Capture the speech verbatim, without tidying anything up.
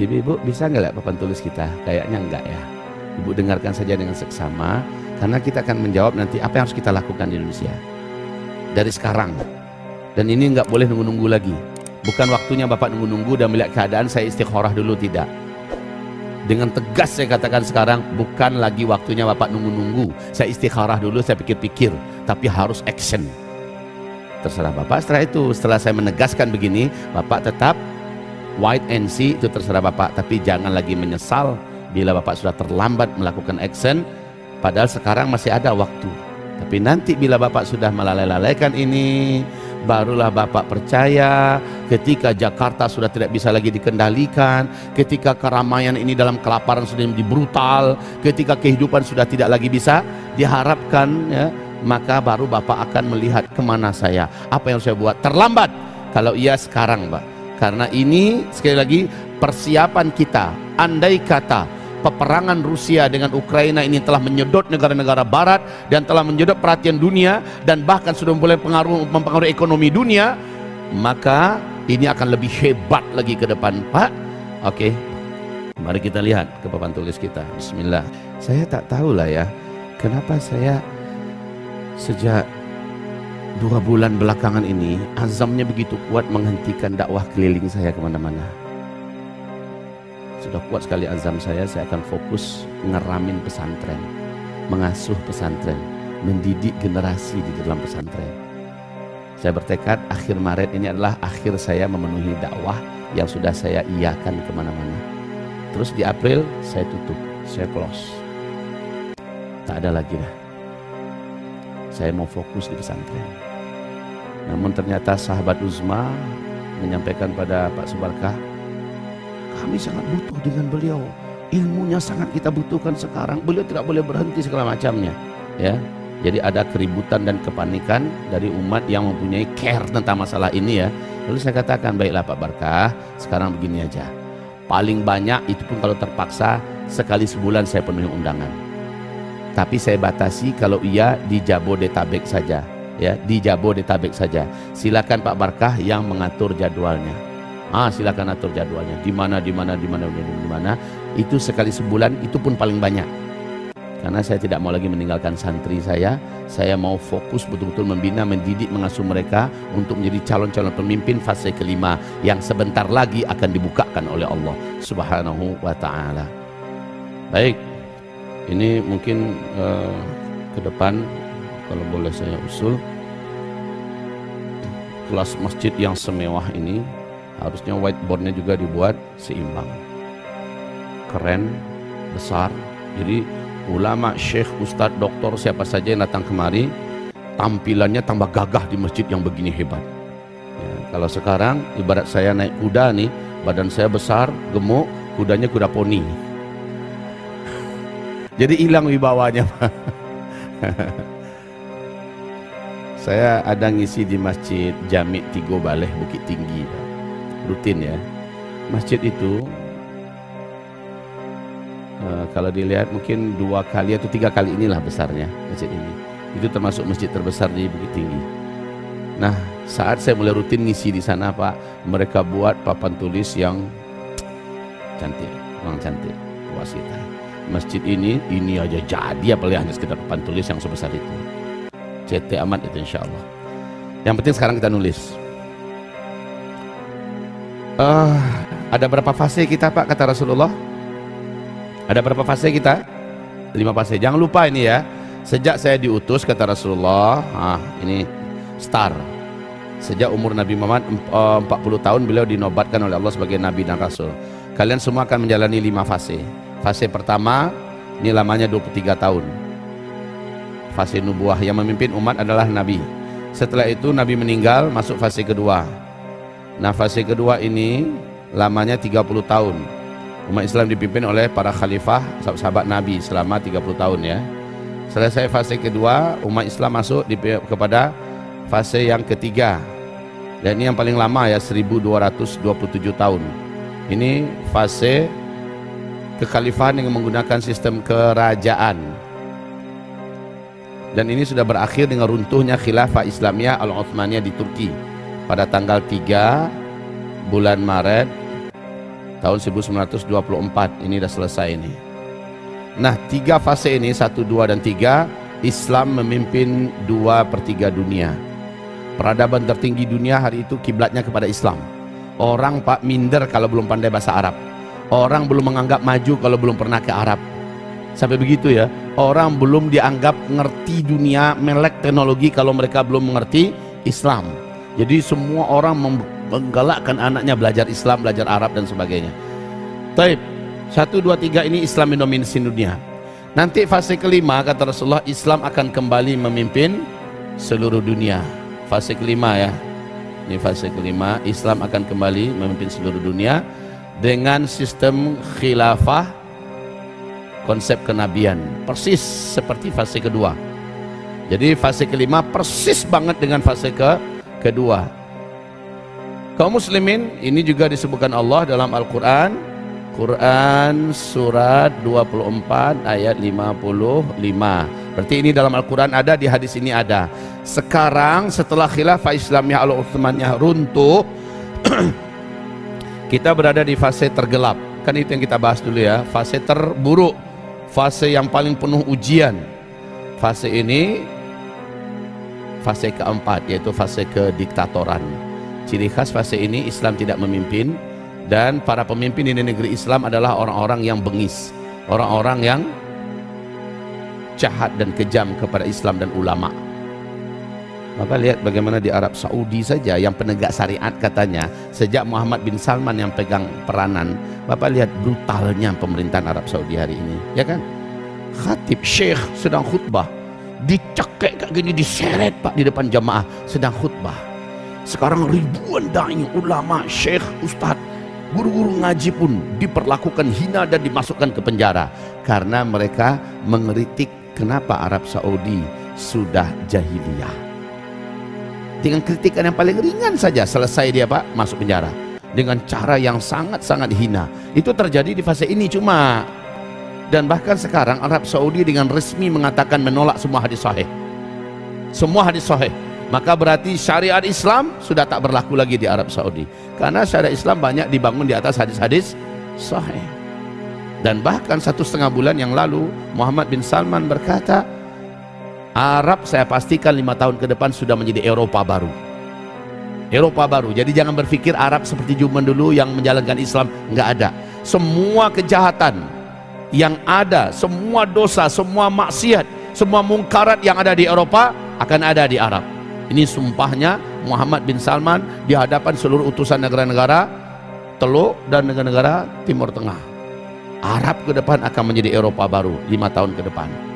Ibu-ibu bisa nggak lihat papan tulis kita? Kayaknya enggak ya. Ibu dengarkan saja dengan seksama, karena kita akan menjawab nanti apa yang harus kita lakukan di Indonesia dari sekarang. Dan ini nggak boleh nunggu-nunggu lagi. Bukan waktunya Bapak nunggu-nunggu dan melihat keadaan saya istikharah dulu, tidak. Dengan tegas saya katakan sekarang, bukan lagi waktunya Bapak nunggu-nunggu. Saya istikharah dulu, saya pikir-pikir, tapi harus action. Terserah Bapak. Setelah itu, setelah saya menegaskan begini, Bapak tetap wait and see, itu terserah Bapak. Tapi jangan lagi menyesal bila Bapak sudah terlambat melakukan action, padahal sekarang masih ada waktu. Tapi nanti bila Bapak sudah melalai-lalaikan ini, barulah Bapak percaya ketika Jakarta sudah tidak bisa lagi dikendalikan, ketika keramaian ini dalam kelaparan sudah menjadi brutal, ketika kehidupan sudah tidak lagi bisa diharapkan, ya, maka baru Bapak akan melihat kemana saya, apa yang saya buat. Terlambat kalau iya sekarang, Pak. Karena ini sekali lagi persiapan kita. Andai kata peperangan Rusia dengan Ukraina ini telah menyedot negara-negara barat dan telah menyedot perhatian dunia dan bahkan sudah mulai pengaruh, mempengaruhi ekonomi dunia, maka ini akan lebih hebat lagi ke depan, Pak. Oke, mari kita lihat ke papan tulis kita. Bismillah. Saya tak tahulah ya, kenapa saya sejak dua bulan belakangan ini azamnya begitu kuat menghentikan dakwah keliling saya kemana-mana. Sudah kuat sekali azam saya, saya akan fokus ngeramin pesantren, mengasuh pesantren, mendidik generasi di dalam pesantren. Saya bertekad akhir Maret ini adalah akhir saya memenuhi dakwah yang sudah saya iakan kemana-mana. Terus di April saya tutup, saya close. Tak ada lagi dah. Saya mau fokus di pesantren. Namun ternyata sahabat Uzma menyampaikan pada Pak Subarkah, kami sangat butuh dengan beliau, ilmunya sangat kita butuhkan sekarang, beliau tidak boleh berhenti segala macamnya, ya. Jadi ada keributan dan kepanikan dari umat yang mempunyai care tentang masalah ini, ya. Lalu saya katakan, baiklah Pak Barkah, sekarang begini aja, paling banyak itu pun kalau terpaksa sekali sebulan saya penuhi undangan, tapi saya batasi kalau iya di Jabodetabek saja, ya, di Jabodetabek saja. Silakan Pak Barkah yang mengatur jadwalnya. Ah, silakan atur jadwalnya. Di mana, di mana, di mana, di mana. Itu sekali sebulan, itu pun paling banyak. Karena saya tidak mau lagi meninggalkan santri saya. Saya mau fokus betul-betul membina, mendidik, mengasuh mereka untuk menjadi calon-calon pemimpin fase kelima yang sebentar lagi akan dibukakan oleh Allah Subhanahu wa taala. Baik. Ini mungkin uh, ke depan kalau boleh saya usul, kelas masjid yang semewah ini harusnya whiteboardnya juga dibuat seimbang, keren, besar. Jadi ulama, syekh, ustadz, doktor, siapa saja yang datang kemari, tampilannya tambah gagah di masjid yang begini hebat, ya. Kalau sekarang ibarat saya naik kuda nih, badan saya besar, gemuk, kudanya kuda poni, jadi hilang wibawanya. Saya ada ngisi di masjid Jami' Tigo Baleh Bukit Tinggi, Pak. Rutin ya. Masjid itu uh, kalau dilihat mungkin dua kali atau tiga kali inilah besarnya masjid ini. Itu termasuk masjid terbesar di Bukit Tinggi. Nah, saat saya mulai rutin ngisi di sana, Pak, mereka buat papan tulis yang cantik, memang cantik, puas kita. Masjid ini, ini aja jadi, apalagi hanya sekedar papan tulis yang sebesar itu. C T amat itu insya Allah. Yang penting sekarang kita nulis. Uh, ada berapa fase kita, Pak, kata Rasulullah? Ada berapa fase kita? Lima fase. Jangan lupa ini ya. Sejak saya diutus, kata Rasulullah, ah, ini star. Sejak umur Nabi Muhammad empat puluh tahun beliau dinobatkan oleh Allah sebagai Nabi dan Rasul. Kalian semua akan menjalani lima fase. Fase pertama, ini lamanya dua puluh tiga tahun. Fase nubuah, yang memimpin umat adalah Nabi. Setelah itu Nabi meninggal, masuk fase kedua. Nah, fase kedua ini lamanya tiga puluh tahun. Umat Islam dipimpin oleh para khalifah, sahabat Nabi selama tiga puluh tahun ya. Selesai fase kedua, umat Islam masuk di, kepada fase yang ketiga. Dan ini yang paling lama ya, seribu dua ratus dua puluh tujuh tahun. Ini fase kekhalifahan yang menggunakan sistem kerajaan. Dan ini sudah berakhir dengan runtuhnya khilafah Islamiyah Al-Utsmaniyah di Turki pada tanggal tiga bulan Maret tahun seribu sembilan ratus dua puluh empat. Ini sudah selesai ini. Nah, tiga fase ini, satu, dua, dan tiga, Islam memimpin dua per tiga dunia. Peradaban tertinggi dunia hari itu kiblatnya kepada Islam. Orang pak minder kalau belum pandai bahasa Arab. Orang belum menganggap maju kalau belum pernah ke Arab. Sampai begitu ya. Orang belum dianggap ngerti dunia, melek teknologi kalau mereka belum mengerti Islam. Jadi semua orang menggalakkan anaknya belajar Islam, belajar Arab dan sebagainya. Taib, satu, dua, tiga ini Islam mendominasi dunia. Nanti fase kelima kata Rasulullah, Islam akan kembali memimpin seluruh dunia. Fase kelima ya. Ini fase kelima, Islam akan kembali memimpin seluruh dunia dengan sistem khilafah, konsep kenabian, persis seperti fase kedua. Jadi fase kelima persis banget dengan fase ke kedua. Kaum muslimin, ini juga disebutkan Allah dalam Al-Quran. Quran surat dua puluh empat ayat lima puluh lima. Berarti ini dalam Al-Quran ada, di hadis ini ada. Sekarang setelah khilafah Islamiyah al-Utsmaniyah runtuh, kita berada di fase tergelap. Kan itu yang kita bahas dulu ya. Fase terburuk, fase yang paling penuh ujian. Fase ini fase keempat, yaitu fase kediktatoran. Ciri khas fase ini Islam tidak memimpin, dan para pemimpin di negeri Islam adalah orang-orang yang bengis, orang-orang yang jahat dan kejam kepada Islam dan ulama. Bapak lihat bagaimana di Arab Saudi saja yang penegak syariat katanya, sejak Muhammad bin Salman yang pegang peranan. Bapak lihat brutalnya pemerintahan Arab Saudi hari ini, ya kan? Khatib syekh sedang khutbah, dicekek kayak gini, diseret pak di depan jamaah sedang khutbah. Sekarang ribuan dai, ulama, syekh, ustadz, guru-guru ngaji pun diperlakukan hina dan dimasukkan ke penjara karena mereka mengkritik kenapa Arab Saudi sudah jahiliyah. Dengan kritikan yang paling ringan saja selesai dia pak masuk penjara dengan cara yang sangat-sangat hina. Itu terjadi di fase ini cuma. Dan bahkan sekarang Arab Saudi dengan resmi mengatakan menolak semua hadis sahih, semua hadis sahih. Maka berarti syariat Islam sudah tak berlaku lagi di Arab Saudi, karena syariat Islam banyak dibangun di atas hadis-hadis sahih. Dan bahkan satu setengah bulan yang lalu Muhammad bin Salman berkata, Arab saya pastikan lima tahun ke depan sudah menjadi Eropa baru. Eropa baru. Jadi jangan berpikir Arab seperti zaman dulu yang menjalankan Islam. Nggak ada. Semua kejahatan yang ada, semua dosa, semua maksiat, semua mungkarat yang ada di Eropa akan ada di Arab. Ini sumpahnya Muhammad bin Salman di hadapan seluruh utusan negara-negara Teluk dan negara-negara Timur Tengah. Arab ke depan akan menjadi Eropa baru lima tahun ke depan.